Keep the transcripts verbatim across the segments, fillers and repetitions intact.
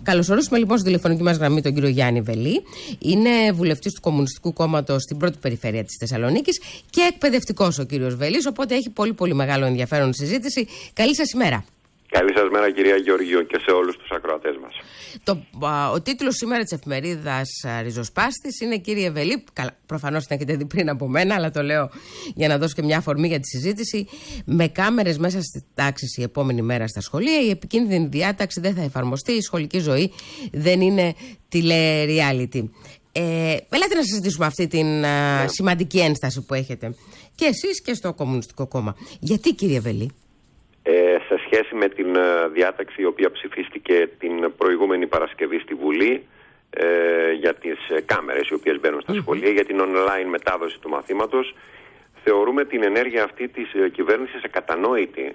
Καλωσορίσουμε λοιπόν στη τηλεφωνική μας γραμμή τον κύριο Γιάννη Βελή. Είναι βουλευτής του Κομμουνιστικού Κόμματος στην πρώτη περιφέρεια της Θεσσαλονίκης και εκπαιδευτικός ο κύριος Βελής. Οπότε έχει πολύ πολύ μεγάλο ενδιαφέρον συζήτηση. Καλή σας ημέρα. Καλή σας μέρα, κυρία Γεωργίου, και σε όλους τους ακροατές μας. Το, α, ο τίτλος σήμερα της εφημερίδας Ριζοσπάστης είναι, κύριε Βελή, προφανώς την έχετε δει πριν από μένα, αλλά το λέω για να δώσω και μια αφορμή για τη συζήτηση. Με κάμερες μέσα στη τάξη η επόμενη μέρα στα σχολεία, η επικίνδυνη διάταξη δεν θα εφαρμοστεί, η σχολική ζωή δεν είναι τηλε-reality. Ε, ελάτε να συζητήσουμε αυτή την α, yeah. σημαντική ένσταση που έχετε και εσείς και στο Κομμουνιστικό Κόμμα. Γιατί, κύριε Βελή? Ε, σε σχέση με την uh, διάταξη η οποία ψηφίστηκε την προηγούμενη Παρασκευή στη Βουλή ε, για τις ε, κάμερες οι οποίες μπαίνουν στα mm-hmm. σχολεία, για την online μετάδοση του μαθήματος, θεωρούμε την ενέργεια αυτή της ε, κυβέρνησης ακατανόητη.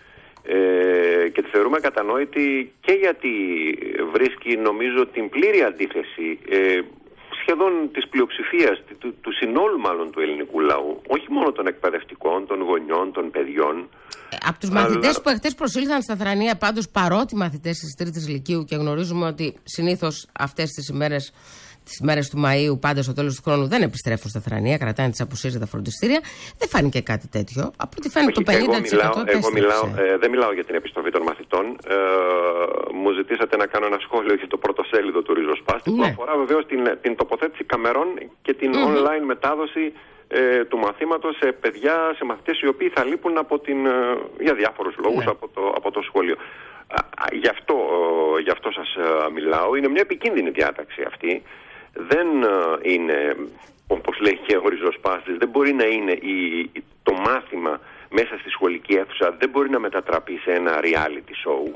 Ε, και τη θεωρούμε ακατανόητη και γιατί βρίσκει, νομίζω, την πλήρη αντίθεση ε, σχεδόν της πλειοψηφίας, του, του συνόλου μάλλον του ελληνικού λαού, όχι μόνο των εκπαιδευτικών, των γονιών, των παιδιών. Από τους αλλά... μαθητές που εχθές προσήλθαν στα θρανία, πάντως παρότι μαθητές της τρίτης λυκείου, και γνωρίζουμε ότι συνήθως αυτές τις ημέρες, τις ημέρες του Μαΐου, πάντα στο τέλος του χρόνου δεν επιστρέφουν στα θρανία, κρατάνε τις απουσίες για τα φροντιστήρια, δεν φάνηκε κάτι τέτοιο. Από ό,τι φαίνεται το πενήντα τοις εκατό. Εγώ, μιλάω, εγώ μιλάω, ε, δεν μιλάω για την επιστροφή των μαθητών. Ε, μου ζητήσατε να κάνω ένα σχόλιο για το πρωτοσέλιδο του Ριζοσπάστη, ναι. που αφορά βεβαίως την, την τοποθέτηση καμερών και την mm-hmm. online μετάδοση ε, του μαθήματος σε παιδιά, σε μαθητές οι οποίοι θα λείπουν από την, ε, για διάφορους λόγους ναι. από, το, από το σχολείο. Α, γι' αυτό, ε, γι' αυτό σας ε, μιλάω. Είναι μια επικίνδυνη διάταξη αυτή. Δεν ε, είναι, όπως λέει και ο Ριζοσπάστης, δεν μπορεί να είναι η, το μάθημα μέσα στη σχολική αίθουσα, δεν μπορεί να μετατραπεί σε ένα reality show.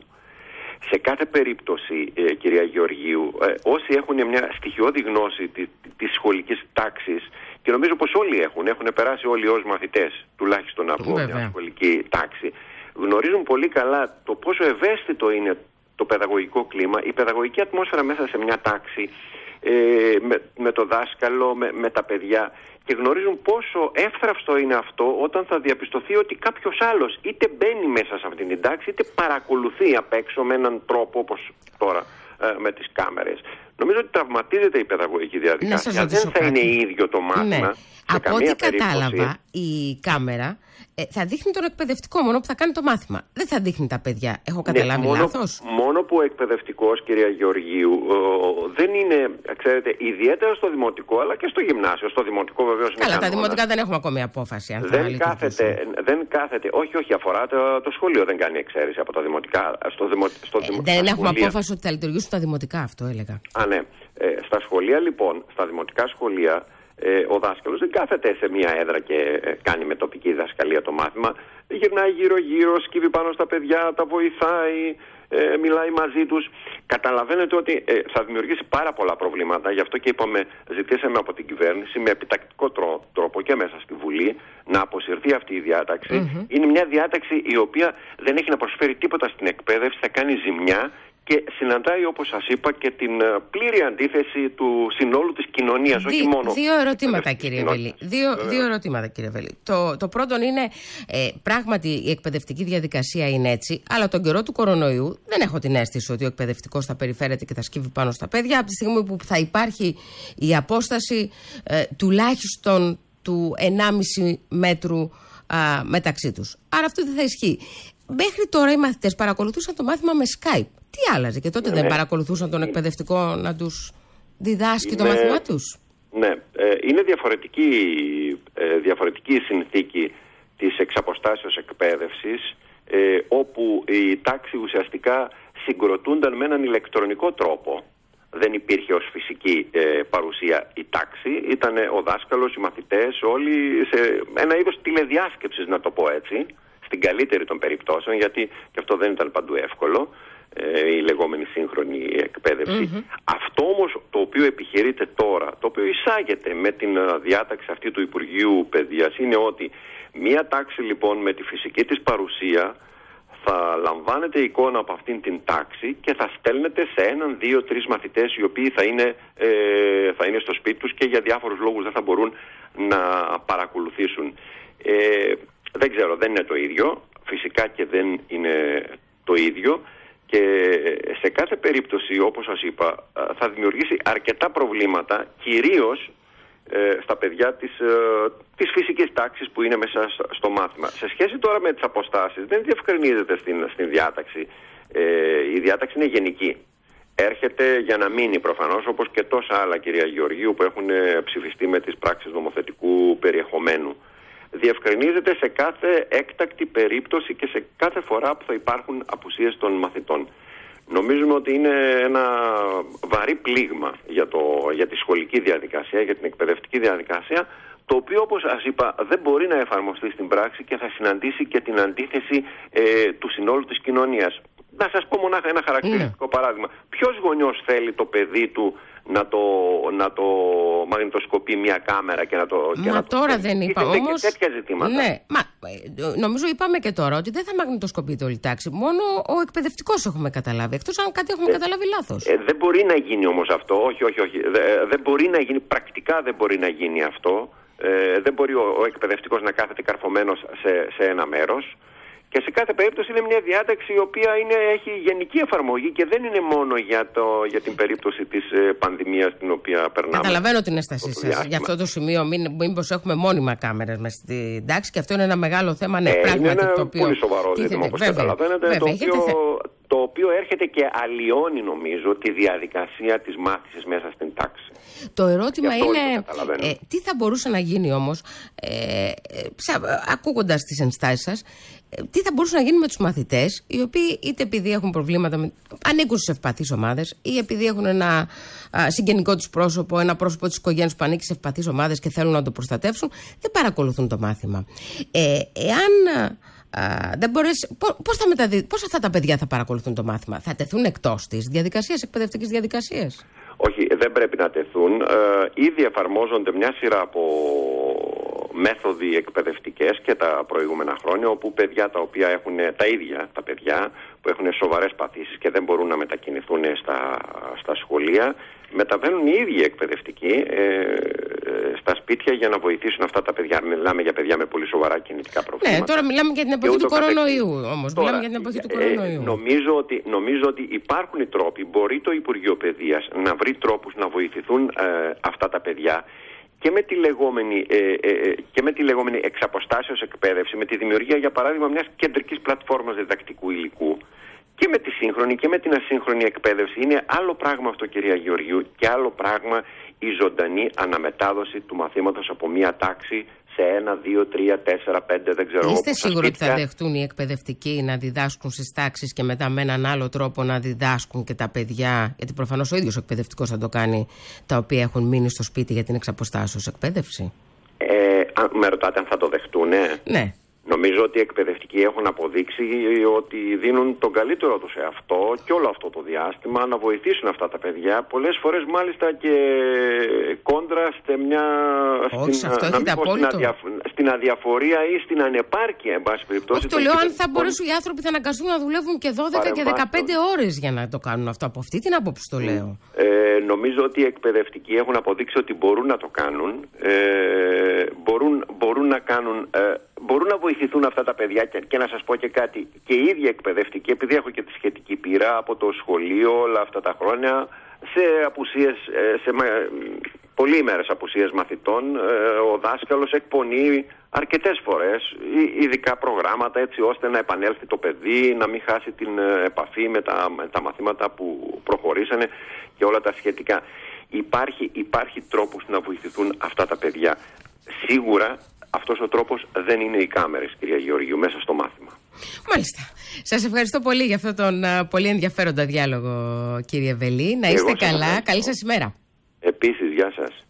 Σε κάθε περίπτωση, ε, κυρία Γεωργίου, ε, όσοι έχουν μια στοιχειώδη γνώση της, της σχολικής τάξης, και νομίζω πως όλοι έχουν, έχουν περάσει όλοι ως μαθητές, τουλάχιστον από Βέβαια. μια σχολική τάξη, γνωρίζουν πολύ καλά το πόσο ευαίσθητο είναι το παιδαγωγικό κλίμα, η παιδαγωγική ατμόσφαιρα μέσα σε μια τάξη, ε, με, με το δάσκαλο, με, με τα παιδιά, και γνωρίζουν πόσο εύθραυστο είναι αυτό όταν θα διαπιστωθεί ότι κάποιος άλλος είτε μπαίνει μέσα σε αυτήν την τάξη, είτε παρακολουθεί απ' έξω με έναν τρόπο όπως τώρα ε, με τις κάμερες. Νομίζω ότι τραυματίζεται η παιδαγωγική διαδικασία. Δεν θα κάτι. είναι ίδιο το μάθημα. Ναι. Από ό,τι κατάλαβα, η κάμερα ε, θα δείχνει τον εκπαιδευτικό μόνο που θα κάνει το μάθημα. Δεν θα δείχνει τα παιδιά. Έχω καταλάβει ναι, μόνο, λάθος? Μόνο που ο εκπαιδευτικός, κυρία Γεωργίου, ο, δεν είναι, ξέρετε, ιδιαίτερα στο δημοτικό, αλλά και στο γυμνάσιο. Στο δημοτικό βεβαίως είναι. Καλά, τα δημοτικά δεν έχουμε ακόμη απόφαση. Αν δεν, κάθεται, δεν κάθεται. Όχι, όχι, αφορά το, το σχολείο. Δεν κάνει εξαίρεση από τα δημοτικά. Στο δημο, στο ε, δημο, δεν έχουμε σχολεία. Απόφαση ότι θα λειτουργήσουν τα δημοτικά, αυτό έλεγα. Α, ναι. Ε, στα σχολεία, λοιπόν, στα δημοτικά σχολεία, Ε, ο δάσκαλος δεν κάθεται σε μια έδρα και ε, κάνει με τοπική διδασκαλία το μάθημα. Γυρνάει γύρω-γύρω, σκύβει πάνω στα παιδιά, τα βοηθάει, ε, μιλάει μαζί τους. Καταλαβαίνετε ότι ε, θα δημιουργήσει πάρα πολλά προβλήματα. Γι' αυτό και είπαμε, ζητήσαμε από την κυβέρνηση με επιτακτικό τρόπο και μέσα στη Βουλή να αποσυρθεί αυτή η διάταξη. Mm-hmm. Είναι μια διάταξη η οποία δεν έχει να προσφέρει τίποτα στην εκπαίδευση, θα κάνει ζημιά. Και συναντάει, όπως σας είπα, και την πλήρη αντίθεση του συνόλου της κοινωνίας, Δι, όχι μόνο... Δύο ερωτήματα, κύριε Βελή. Δύο, δύο ερωτήματα, κύριε Βελή. Το, το πρώτο είναι, ε, πράγματι η εκπαιδευτική διαδικασία είναι έτσι, αλλά τον καιρό του κορονοϊού δεν έχω την αίσθηση ότι ο εκπαιδευτικός θα περιφέρεται και θα σκύβει πάνω στα παιδιά, από τη στιγμή που θα υπάρχει η απόσταση ε, τουλάχιστον του ενάμιση μέτρου α, μεταξύ τους. Άρα αυτό δεν θα ισχύει. Μέχρι τώρα οι μαθητές παρακολουθούσαν το μάθημα με Skype. Τι άλλαζε? Και τότε ναι. δεν παρακολουθούσαν τον εκπαιδευτικό να τους διδάσκει είναι... το μάθημά τους? Ναι, ε, είναι διαφορετική, ε, διαφορετική η συνθήκη της εξαποστάσεως εκπαίδευσης, ε, όπου η τάξη ουσιαστικά συγκροτούνταν με έναν ηλεκτρονικό τρόπο. Δεν υπήρχε ως φυσική ε, παρουσία η τάξη, ήταν ο δάσκαλος, οι μαθητές, όλοι σε ένα είδος τηλεδιάσκεψης, να το πω έτσι, στην καλύτερη των περιπτώσεων, γιατί και αυτό δεν ήταν παντού εύκολο, ε, η λεγόμενη σύγχρονη εκπαίδευση. Mm-hmm. Αυτό όμως το οποίο επιχειρείται τώρα, το οποίο εισάγεται με την διάταξη αυτή του Υπουργείου Παιδείας, είναι ότι μία τάξη λοιπόν με τη φυσική της παρουσία θα λαμβάνεται εικόνα από αυτήν την τάξη και θα στέλνεται σε έναν, δύο, τρεις μαθητές οι οποίοι θα είναι, ε, θα είναι στο σπίτι τους και για διάφορους λόγους δεν θα μπορούν να παρακολουθήσουν. Ε, δεν ξέρω, δεν είναι το ίδιο. Φυσικά και δεν είναι το ίδιο. Και σε κάθε περίπτωση, όπως σας είπα, θα δημιουργήσει αρκετά προβλήματα, κυρίως ε, στα παιδιά της, ε, της φυσικής τάξης που είναι μέσα στο μάθημα. Σε σχέση τώρα με τις αποστάσεις, δεν διευκρινίζεται στην, στην διάταξη. Ε, η διάταξη είναι γενική. Έρχεται για να μείνει προφανώς, όπως και τόσα άλλα, κυρία Γεωργίου, που έχουν ψηφιστεί με τις πράξεις νομοθετικού περιεχομένου. Διευκρινίζεται σε κάθε έκτακτη περίπτωση και σε κάθε φορά που θα υπάρχουν απουσίες των μαθητών. Νομίζουμε ότι είναι ένα βαρύ πλήγμα για, το, για τη σχολική διαδικασία, για την εκπαιδευτική διαδικασία, το οποίο, όπως σας είπα, δεν μπορεί να εφαρμοστεί στην πράξη και θα συναντήσει και την αντίθεση ε, του συνόλου της κοινωνίας. Να σας πω μονάχα ένα χαρακτηριστικό mm. παράδειγμα. Ποιος γονιός θέλει το παιδί του να το, να το μαγνητοσκοπεί μια κάμερα και να το... Μα και να τώρα το... δεν είπα όμως... Και τέτοια ζητήματα. Ναι, μα νομίζω είπαμε και τώρα ότι δεν θα μαγνητοσκοπείται όλη η τάξη. Μόνο ο εκπαιδευτικός έχουμε καταλάβει. Εκτός αν κάτι έχουμε ε, καταλάβει λάθος. Ε, δεν μπορεί να γίνει όμως αυτό. Όχι, όχι, όχι. Ε, δεν μπορεί να γίνει. Πρακτικά δεν μπορεί να γίνει αυτό. Ε, δεν μπορεί ο, ο εκπαιδευτικός να κάθεται καρφωμένος σε, σε ένα μέρος. Και σε κάθε περίπτωση είναι μια διάταξη η οποία είναι, έχει γενική εφαρμογή και δεν είναι μόνο για, το, για την περίπτωση της ε, πανδημίας την οποία περνάμε. Καταλαβαίνω την αίσθησή σας. Για αυτό το σημείο, μην, μήπως έχουμε μόνιμα κάμερες μες στην τάξη, και αυτό είναι ένα μεγάλο θέμα. Ναι, ε, πράγματι. Είναι ένα το οποίο πολύ σοβαρό ζήτημα, όπως καταλαβαίνετε. Βέβαια, το, οποίο, θε... το οποίο έρχεται και αλλοιώνει, νομίζω, τη διαδικασία της μάθησης μέσα στην τάξη. Το ερώτημα είναι ε, τι θα μπορούσε να γίνει όμως, ε, ε, ακούγοντας τις ενστάσεις σας, ε, τι θα μπορούσε να γίνει με τους μαθητές, οι οποίοι είτε επειδή έχουν προβλήματα, με, ανήκουν στις ευπαθείς ομάδες, ή επειδή έχουν ένα α, συγγενικό τους πρόσωπο, ένα πρόσωπο της οικογένειας που ανήκει σε ευπαθείς ομάδες και θέλουν να το προστατεύσουν, δεν παρακολουθούν το μάθημα. Ε, εάν... Uh, δεν μπορείς, πώς, θα μεταδει... πώς αυτά τα παιδιά θα παρακολουθούν το μάθημα? Θα τεθούν εκτός της διαδικασίας, εκπαιδευτικής διαδικασίας? Όχι, δεν πρέπει να τεθούν. Uh, ήδη εφαρμόζονται μια σειρά από μέθοδοι εκπαιδευτικές και τα προηγούμενα χρόνια, όπου παιδιά τα οποία έχουν τα ίδια τα παιδιά που έχουν σοβαρές παθήσεις και δεν μπορούν να μετακινηθούν στα, στα σχολεία, μεταβαίνουν οι ίδιοι εκπαιδευτικοί ε, στα σπίτια για να βοηθήσουν αυτά τα παιδιά. Μιλάμε για παιδιά με πολύ σοβαρά κινητικά προβλήματα. Ναι, τώρα μιλάμε για την εποχή του κορονοϊού όμως. Τώρα, μιλάμε για την εποχή του κορονοϊού. Ε, νομίζω, ότι, νομίζω ότι υπάρχουν οι τρόποι. Μπορεί το Υπουργείο Παιδείας να βρει τρόπους να βοηθηθούν ε, αυτά τα παιδιά και με τη λεγόμενη, ε, ε, και με τη λεγόμενη εξαποστάσεως εκπαίδευση, με τη δημιουργία, για παράδειγμα, μιας κεντρικής πλατφόρμας διδακτικού υλικού. Και με τη σύγχρονη και με την ασύγχρονη εκπαίδευση. Είναι άλλο πράγμα αυτό, κυρία Γεωργίου, και άλλο πράγμα η ζωντανή αναμετάδοση του μαθήματος από μία τάξη σε ένα, δύο, τρία, τέσσερα, πέντε, δεν ξέρω. Είστε σίγουροι ότι θα δεχτούν οι εκπαιδευτικοί να διδάσκουν στις τάξεις και μετά με έναν άλλο τρόπο να διδάσκουν και τα παιδιά? Γιατί προφανώς ο ίδιος ο εκπαιδευτικός θα το κάνει, τα οποία έχουν μείνει στο σπίτι για την εξαποστάσεως εκπαίδευση. Ε, με ρωτάτε αν θα το δεχτούνε? Ναι. Νομίζω ότι οι εκπαιδευτικοί έχουν αποδείξει ότι δίνουν τον καλύτερο τους σε αυτό και όλο αυτό το διάστημα να βοηθήσουν αυτά τα παιδιά. Πολλές φορές μάλιστα και κόντρα σε μια... Όχι, στην, αυτό έχετε απόλυτο. Στην, αδια, στην αδιαφορία ή στην ανεπάρκεια, εν πάση περιπτώσει. Όχι, το λέω, αν θα μπορέσουν οι άνθρωποι θα αναγκαστούν να δουλεύουν και δώδεκα και δεκαπέντε ώρες για να το κάνουν αυτό. Από αυτή την άποψη το λέω. Ε, νομίζω ότι οι εκπαιδευτικοί έχουν αποδείξει ότι μπορούν να το κάνουν. Ε, μπορούν, μπορούν να κάνουν... Ε, μπορούν να βοηθηθούν αυτά τα παιδιά και, και να σας πω και κάτι, και οι ίδιοι εκπαιδευτικοί, επειδή έχω και τη σχετική πείρα από το σχολείο όλα αυτά τα χρόνια, σε απουσίες, σε πολύμερες απουσίες μαθητών, ο δάσκαλος εκπονεί αρκετές φορές ειδικά προγράμματα έτσι ώστε να επανέλθει το παιδί, να μην χάσει την επαφή με τα, με τα μαθήματα που προχωρήσανε και όλα τα σχετικά. Υπάρχει, υπάρχει τρόπος να βοηθηθούν αυτά τα παιδιά. Σίγουρα αυτός ο τρόπος δεν είναι οι κάμερες, κυρία Γεωργίου, μέσα στο μάθημα. Μάλιστα. Σας ευχαριστώ πολύ για αυτόν τον uh, πολύ ενδιαφέροντα διάλογο, κύριε Βελή. Να είστε καλά. Καλή σας ημέρα. Επίσης, γεια σας.